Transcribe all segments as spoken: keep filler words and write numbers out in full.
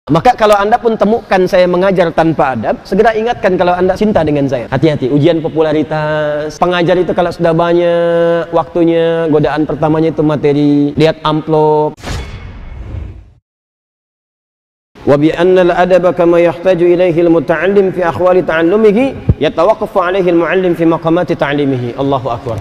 Maka kalau Anda pun temukan saya mengajar tanpa adab, segera ingatkan kalau Anda cinta dengan saya. Hati-hati, ujian popularitas. Pengajar itu kalau sudah banyak waktunya, godaan pertamanya itu materi, lihat amplop. Wa bi anna al-adaba kama yahtaju ilaihi al-muta'allim fi akhwali ta'allumihi yatawaqqafu alaihi al-mu'allim fi maqamati ta'limihi. Allahu akbar.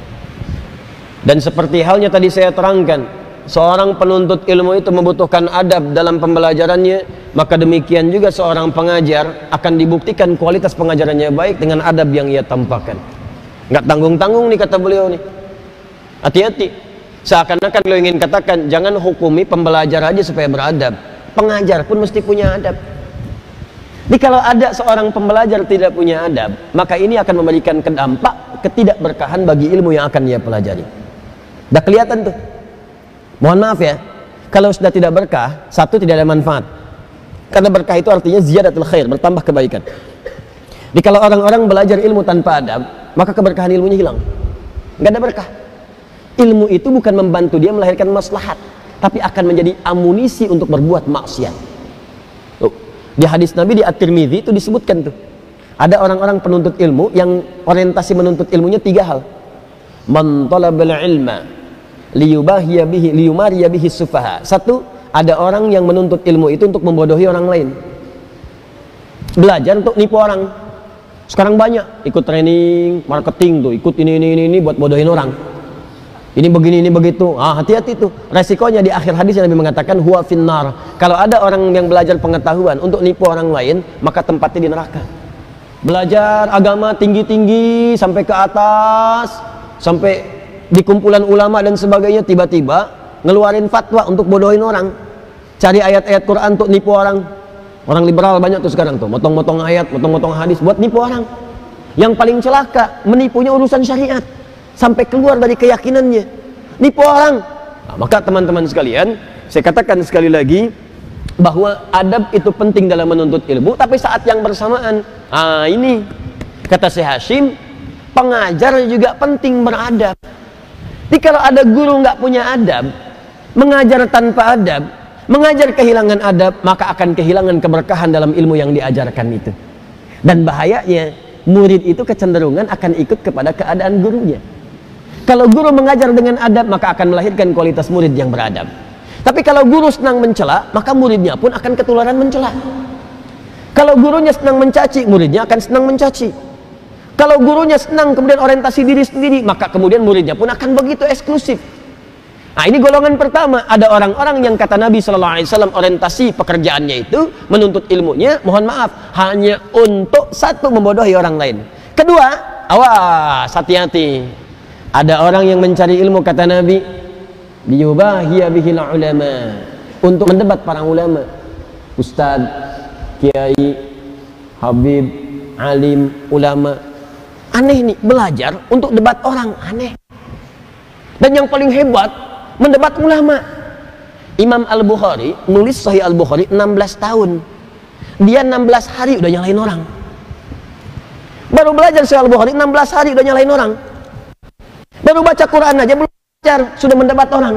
Dan seperti halnya tadi saya terangkan, seorang penuntut ilmu itu membutuhkan adab dalam pembelajarannya, maka demikian juga seorang pengajar akan dibuktikan kualitas pengajarannya baik dengan adab yang ia tampakkan. Nggak tanggung-tanggung nih kata beliau nih. Hati-hati. Seakan-akan beliau ingin katakan, jangan hukumi pembelajar aja supaya beradab. Pengajar pun mesti punya adab. Jadi kalau ada seorang pembelajar tidak punya adab, maka ini akan memberikan dampak ketidakberkahan bagi ilmu yang akan dia pelajari. Udah kelihatan tuh. Mohon maaf ya, kalau sudah tidak berkah, satu tidak ada manfaat. Karena berkah itu artinya ziyadatul khair, bertambah kebaikan. Jadi kalau orang-orang belajar ilmu tanpa adab, maka keberkahan ilmunya hilang. Nggak ada berkah. Ilmu itu bukan membantu dia melahirkan maslahat, tapi akan menjadi amunisi untuk berbuat maksiat. Tuh, di hadis Nabi di At-Tirmidzi itu disebutkan tuh, ada orang-orang penuntut ilmu yang orientasi menuntut ilmunya tiga hal. Man talabal ilma liyubahiya bihi liyumariya bihi sufaha. Satu, ada orang yang menuntut ilmu itu untuk membodohi orang lain. Belajar untuk nipu orang. Sekarang banyak ikut training marketing tuh, ikut ini ini ini, ini buat bodohin orang. Ini begini, ini begitu. Ah, hati-hati tuh. Resikonya di akhir hadis Nabi mengatakan huwa finnar. Kalau ada orang yang belajar pengetahuan untuk nipu orang lain, maka tempatnya di neraka. Belajar agama tinggi-tinggi sampai ke atas, sampai di kumpulan ulama dan sebagainya, tiba-tiba ngeluarin fatwa untuk bodohin orang. Cari ayat-ayat Quran untuk nipu orang. Orang liberal banyak tuh sekarang tuh, motong-motong ayat, motong-motong hadis buat nipu orang. Yang paling celaka, menipunya urusan syariat. Sampai keluar dari keyakinannya, nipu orang. Nah, maka teman-teman sekalian, saya katakan sekali lagi bahwa adab itu penting dalam menuntut ilmu, tapi saat yang bersamaan, ah ini kata Syekh Hashim, pengajar juga penting beradab. Jadi kalau ada guru nggak punya adab, mengajar tanpa adab, mengajar kehilangan adab, maka akan kehilangan keberkahan dalam ilmu yang diajarkan itu. Dan bahayanya, murid itu kecenderungan akan ikut kepada keadaan gurunya. Kalau guru mengajar dengan adab, maka akan melahirkan kualitas murid yang beradab. Tapi kalau guru senang mencela, maka muridnya pun akan ketularan mencela. Kalau gurunya senang mencaci, muridnya akan senang mencaci. Kalau gurunya senang kemudian orientasi diri sendiri, maka kemudian muridnya pun akan begitu eksklusif. Nah, ini golongan pertama. Ada orang-orang yang kata Nabi shallallahu alaihi wasallam orientasi pekerjaannya itu menuntut ilmunya, mohon maaf, hanya untuk satu, membodohi orang lain. Kedua, awas, hati-hati. Ada orang yang mencari ilmu, kata Nabi, liyubahiya bihil ulama, untuk mendebat para ulama, ustadz, kiai, habib, alim, ulama. Aneh nih, belajar untuk debat orang, aneh. Dan yang paling hebat, mendebat ulama. Imam Al-Bukhari nulis Sahih Al-Bukhari enam belas tahun. Dia enam belas hari udah nyalain orang. Baru belajar Sahih Al-Bukhari enam belas hari udah nyalain orang. Baru baca Quran aja belum belajar sudah mendebat orang.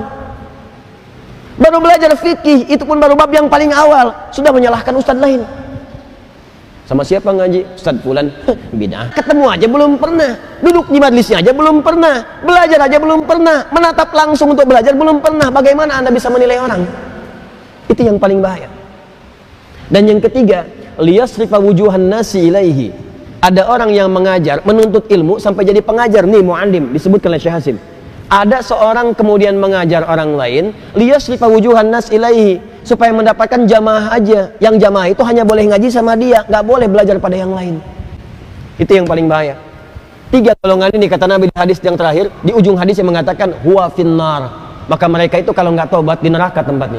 Baru belajar fikih, itu pun baru bab yang paling awal, sudah menyalahkan ustadz lain. Sama siapa ngaji? Ustadz fulan, bid'ah. Ketemu aja belum pernah, duduk di majlisnya aja belum pernah, belajar aja belum pernah, menatap langsung untuk belajar belum pernah. Bagaimana Anda bisa menilai orang? Itu yang paling bahaya. Dan yang ketiga, liyasrifa wujuhan nasi ilaihi. Ada orang yang mengajar, menuntut ilmu sampai jadi pengajar nih, mu'allim, disebutkan oleh Syekh Hashim. Ada seorang kemudian mengajar orang lain, liyasrifa wujuhan nas ilaihi, supaya mendapatkan jamaah aja. Yang jamaah itu hanya boleh ngaji sama dia, nggak boleh belajar pada yang lain. Itu yang paling bahaya. Tiga golongan ini kata Nabi di hadis yang terakhir, di ujung hadis yang mengatakan huwa finnar, maka mereka itu kalau nggak tobat di neraka tempatnya.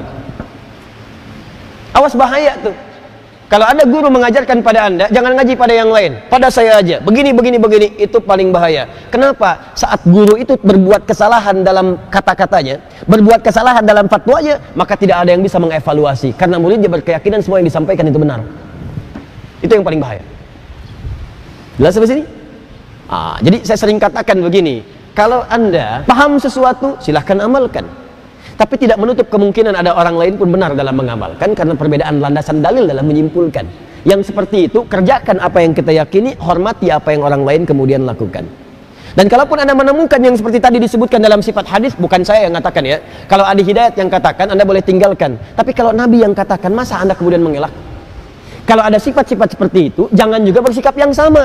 Awas, bahaya tuh. Kalau ada guru mengajarkan pada Anda, jangan ngaji pada yang lain, pada saya aja, begini, begini, begini, itu paling bahaya. Kenapa? Saat guru itu berbuat kesalahan dalam kata-katanya, berbuat kesalahan dalam fatwanya, maka tidak ada yang bisa mengevaluasi, karena muridnya berkeyakinan semua yang disampaikan itu benar. Itu yang paling bahaya. Jelas sampai sini? Ah, jadi saya sering katakan begini, kalau Anda paham sesuatu, silahkan amalkan. Tapi tidak menutup kemungkinan ada orang lain pun benar dalam mengamalkan, karena perbedaan landasan dalil dalam menyimpulkan. Yang seperti itu, kerjakan apa yang kita yakini, hormati apa yang orang lain kemudian lakukan. Dan kalaupun Anda menemukan yang seperti tadi disebutkan dalam sifat hadis, bukan saya yang katakan ya. Kalau ada hidayat yang katakan, Anda boleh tinggalkan. Tapi kalau Nabi yang katakan, masa Anda kemudian mengelak? Kalau ada sifat-sifat seperti itu, jangan juga bersikap yang sama.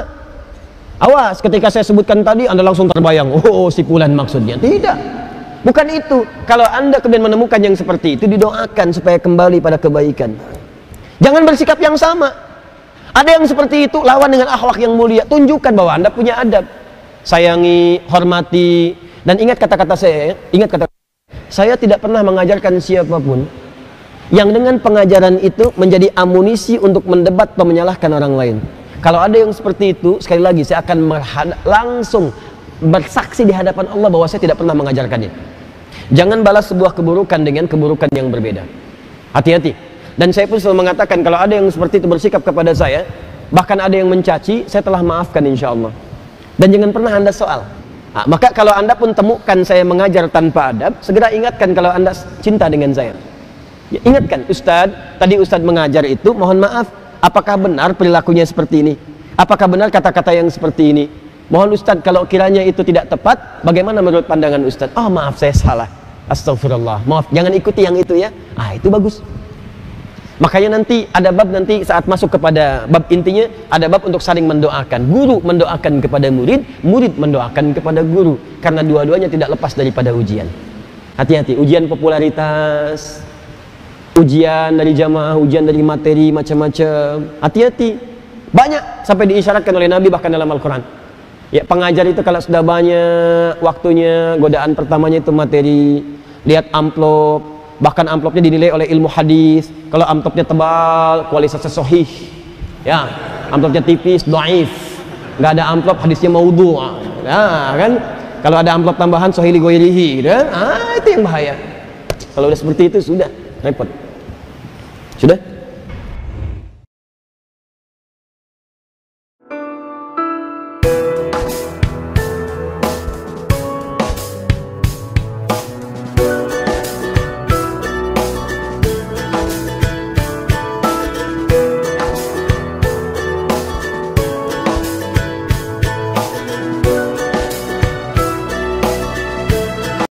Awas, ketika saya sebutkan tadi, Anda langsung terbayang, oh, oh si fulan maksudnya. Tidak. Bukan itu. Kalau Anda kemudian menemukan yang seperti itu, didoakan supaya kembali pada kebaikan. Jangan bersikap yang sama. Ada yang seperti itu, lawan dengan akhlak yang mulia. Tunjukkan bahwa Anda punya adab. Sayangi, hormati, dan ingat kata-kata saya, ingat kata saya tidak pernah mengajarkan siapapun yang dengan pengajaran itu menjadi amunisi untuk mendebat atau menyalahkan orang lain. Kalau ada yang seperti itu, sekali lagi saya akan langsung bersaksi di hadapan Allah bahwa saya tidak pernah mengajarkannya. Jangan balas sebuah keburukan dengan keburukan yang berbeda. Hati-hati. Dan saya pun selalu mengatakan, kalau ada yang seperti itu bersikap kepada saya, bahkan ada yang mencaci, saya telah maafkan insya Allah. Dan jangan pernah Anda soal. Nah, maka kalau Anda pun temukan saya mengajar tanpa adab, segera ingatkan kalau Anda cinta dengan saya. Ya, ingatkan, Ustadz, tadi Ustadz mengajar itu, mohon maaf, apakah benar perilakunya seperti ini? Apakah benar kata-kata yang seperti ini? Mohon Ustadz, kalau kiranya itu tidak tepat, bagaimana menurut pandangan Ustadz? Oh maaf, saya salah. Astagfirullah, maaf, jangan ikuti yang itu ya. Ah, itu bagus. Makanya nanti ada bab, nanti saat masuk kepada bab intinya, ada bab untuk saling mendoakan. Guru mendoakan kepada murid, murid mendoakan kepada guru. Karena dua-duanya tidak lepas daripada ujian. Hati-hati, ujian popularitas, ujian dari jamaah, ujian dari materi macam-macam. Hati-hati. Banyak sampai diisyaratkan oleh Nabi bahkan dalam Al-Quran. Ya, pengajar itu kalau sudah banyak waktunya, godaan pertamanya itu materi. Lihat amplop, bahkan amplopnya dinilai oleh ilmu hadis. Kalau amplopnya tebal, kualitasnya sahih. Ya, amplopnya tipis, dhaif. Nggak ada amplop hadisnya maudhu'. Nah, kan? Kalau ada amplop tambahan sahih li ghairihi, kan? Ah, itu yang bahaya. Kalau udah seperti itu sudah repot. Sudah?